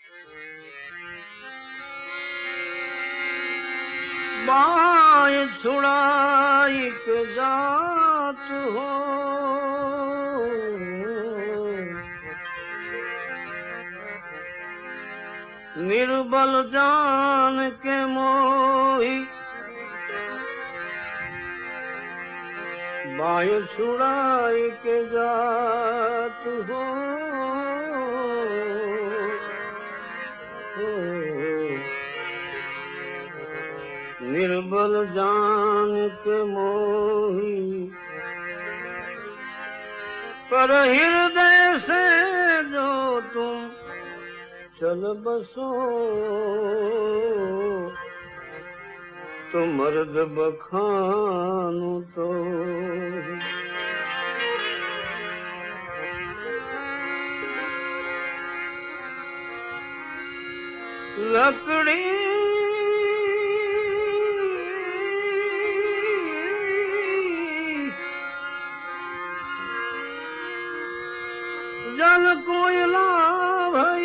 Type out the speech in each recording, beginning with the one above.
बाएं छुड़ाई के जात हो, निर्बल जान के मोही बाएं छुड़ाई के जात हो, निर्बल जान के मोही पर हृदय से जो तुम चल बसो तो मर्द बखानो तो लकड़ी जल कोयला भई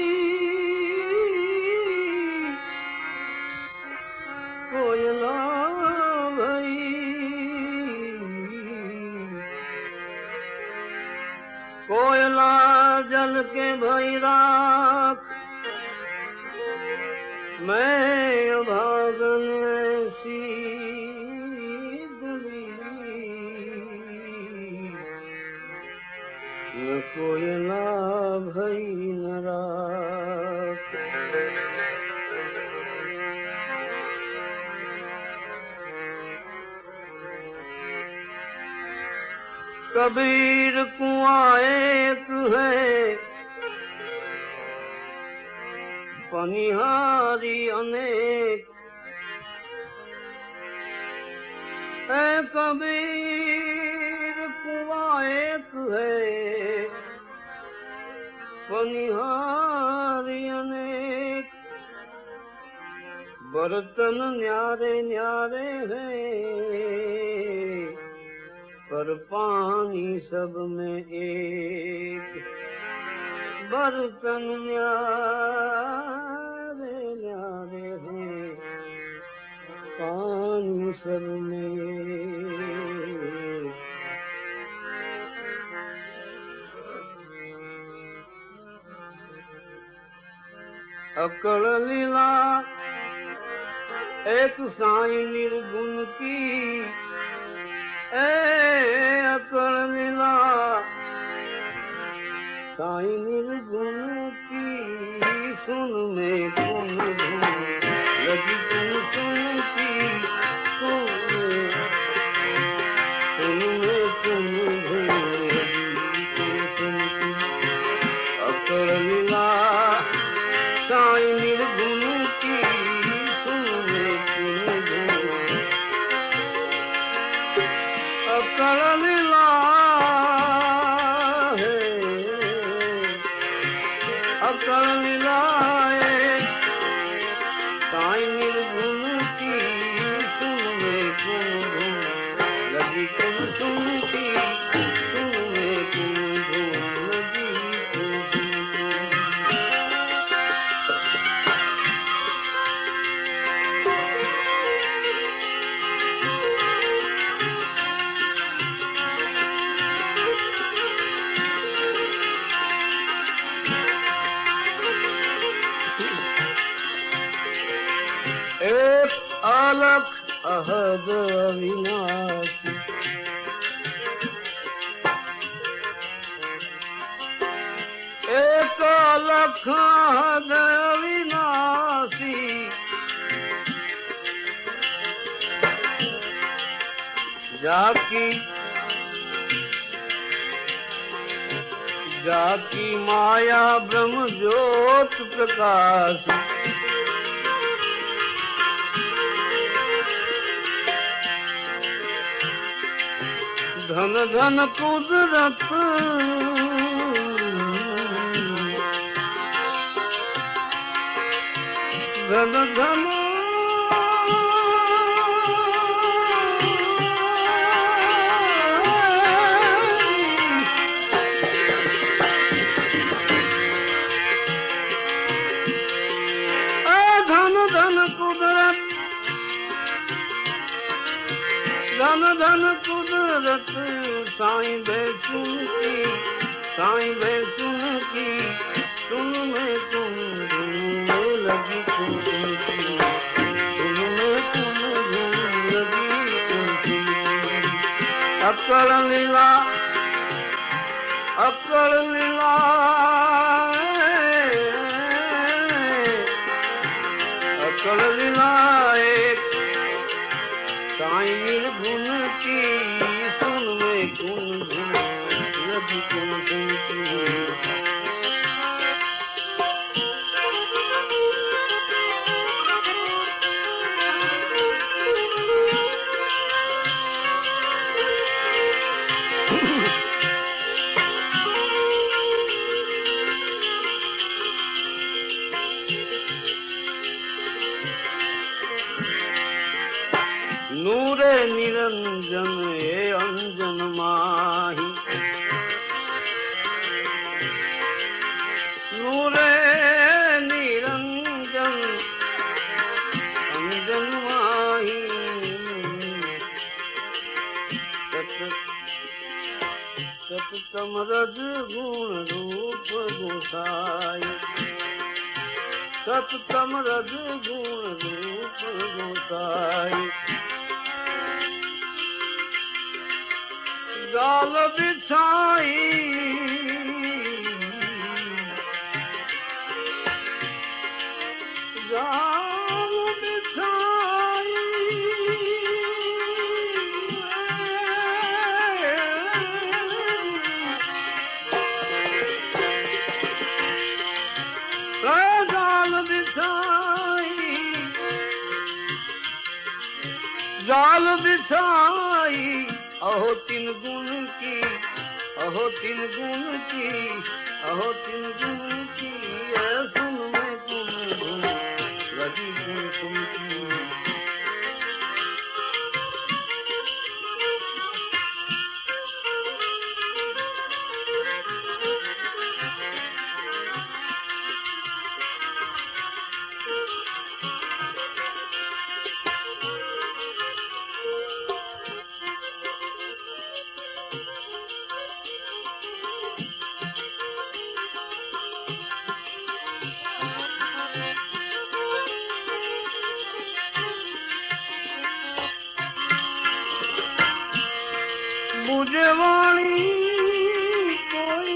कोयला भई कोयला जल के भई राख मैं अभागन ऐसी न कोयला भई न राख। कबीर कुआं एक है पनिहारी अनेक है, कबीर कुआं एक है पनिहारी अनेक, बर्तन न्यारे न्यारे हैं पर पानी सब में एक, बर्तन न्यारे न्यारे हैं पानी सब में एक। अकड़ लीला एक साईं निर्गुण की, अकड़ लीला साईं निर्गुण की, सुन में गुण धुन लगी तुम सुनती, सुन में तुम धुन लगी तुम सुनती। अकड़ लीला साईं निर्गुण की, सुन में तुम धुन, अकड़ लीला अकड़ लीलाए साईं निर्गुण की, सुन में तुम धुन लगी तुम सुनती, सुन में तुम धुन लगी तुम सुनती। एक अलख अहद अविनाशी, एक अलख अहद अविनाशी, जाकी माया ब्रह्म ज्योत प्रकाश, धन धन कुदरत धन धन साईं बैसुन की, साईं बैसुन की, सुन में तुम में लगी तुम की, सुन में तुम लगी तुम। अकड़ लीला, अकड़ लीला, अकड़ लीला एक साईं निर्गुण की, सुन में गुण गुण लगी गुण गुण की। नूरे निरंजन हे अंजन माही, नूरे निरंजन अंजन माही। सततम रज गुण रूप गोसाई, सततम रज गुण रूप गोसाई। जाल बिछाई, जाल बिछाई, जाल बिछाई, जाल बिछाई। अहो तीन गुण की, अहो तीन गुण की, अहो तीन गुण की, सुन में गुण गुण लगी गुण गुण की। बुझे वाणी कोई,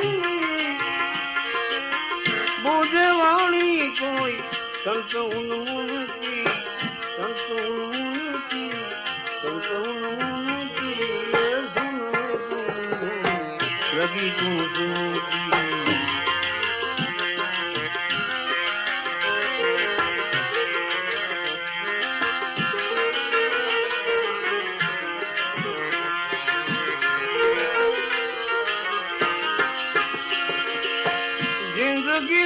बुझे वाणी कोई, संत उन्मूल की, संत उन्मूल की, संत उन्मूल की, सुन लगी गुण गुण की। जिंदगी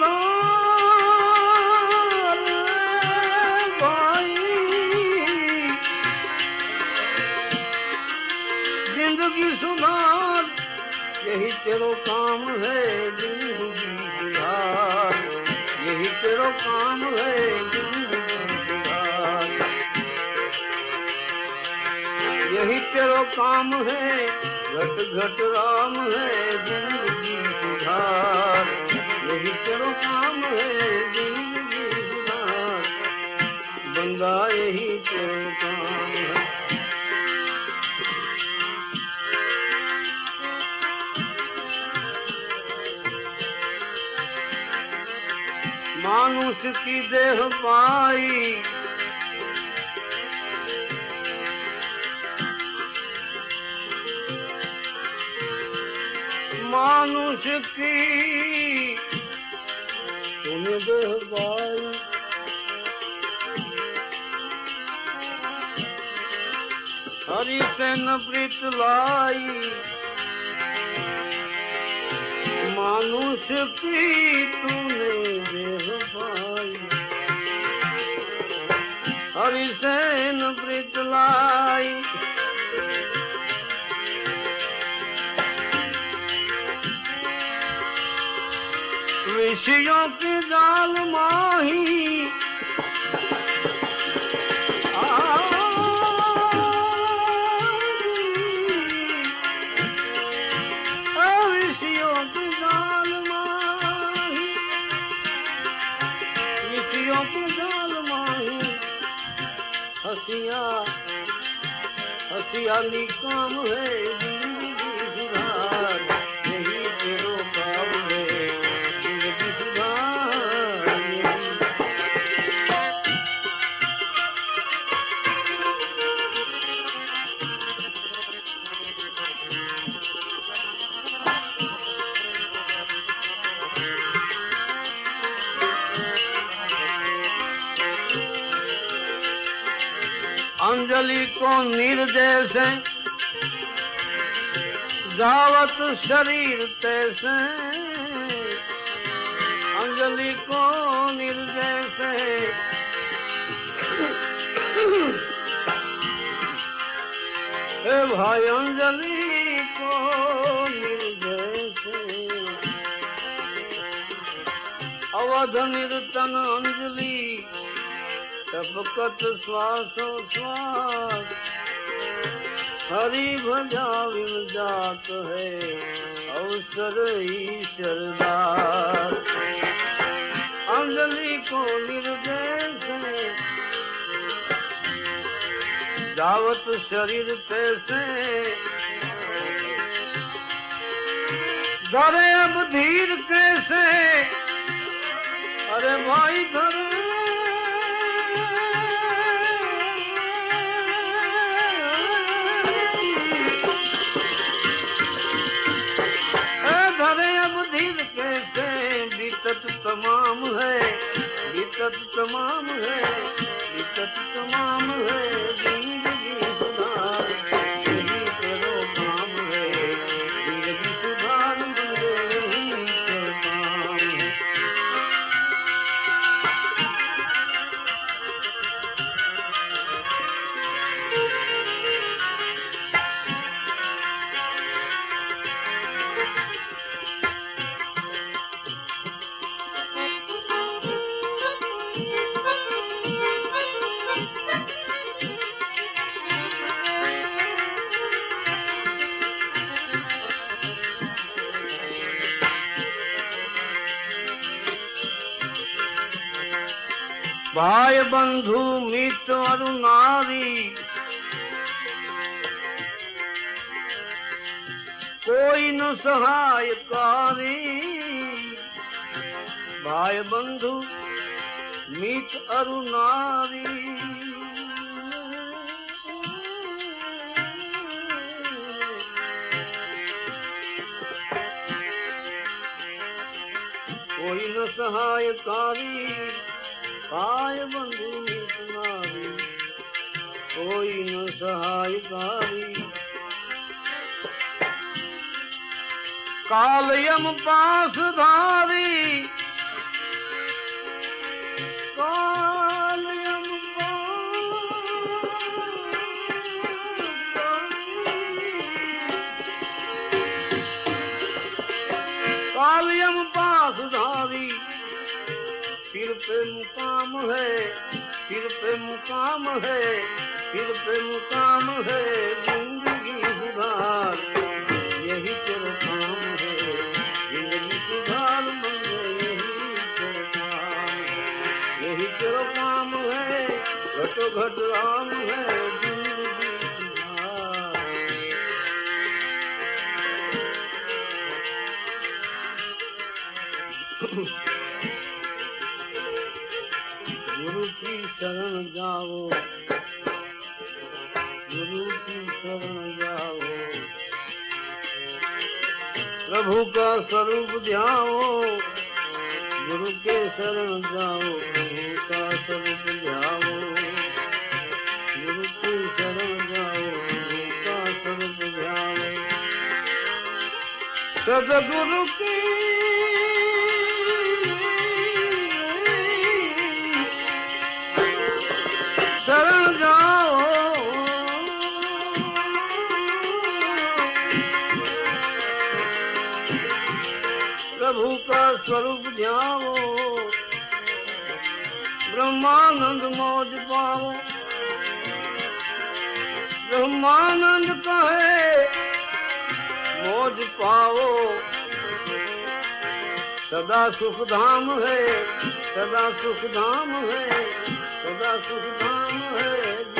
सुधार भाई, जिंदगी सुधार, यही तेरो काम है जिंदगी सुधार, यही तेरो काम है जिंदगी सुधार, यही तेरो काम है, घट घट राम है जिंदगी सुधार, यही तेरो काम है जिंदगी सुधार, बंदा यही तेरो काम है। मानुष की देह पाई, मानुष की तूने देह पाई, हरि से न प्रीत लाई। मानुष की तूने देह पाई, हरि से न प्रीत लाई। ऋषियों की जाल माही, हसिया निकाम है जिंदगी सुधार, यही तेरो काम है जिंदगी सुधार। अंजलि को निर्देश गावत शरीर तैसे, अंजलि को निर्देश हे भाई अंजलि को निर्देश, अवध निर्तन अंजलि टपकत श्वासो श्वास, हरि भजा विन जात है अवसर ईश्वरदास। अंजलि को निर्देश जावत शरीर तैसे, धरे अब धीर कैसे, अरे भाई धरे बीतत तमाम है, बीतत तमाम है, बीतत तमाम है जिंदगी सुधार, यही तेरो काम है जिंदगी सुधार, यही तेरो काम है। भाई बंधु मित्र और नारी, कोई न सहायकारी, भाई बंधु मित्र और नारी, कोई न सहायकारी, भाई बंधु मित्र नारी, कोई न सहायकारी। काल यम पास धारी, काल यम पास धारी, सिर पे मुकाम है, सिर पे मुकाम है, सिर पे मुकाम है जिंदगी सुधार, यही तेरा काम है जिंदगी सुधार, मन यही तेरा काम है, यही तेरा काम है, घटो घट राम है जिंदगी सुधार। गुरु की शरण जाओ, गुरु की शरण जाओ, प्रभु का स्वरूप ध्याओ, गुरु के शरण जाओ, प्रभु का स्वरूप ध्याओ, गुरु की शरण जाओ, प्रभु का स्वरूप ध्याओ, सदगुरु की शरण जाओ, प्रभु का स्वरूप ध्याओ, ब्रह्मानंद मौज पाओ, ब्रह्मानंद कहे मौज पाओ, सदा सुख धाम है, सदा सुख धाम है, सदा सुख धाम है।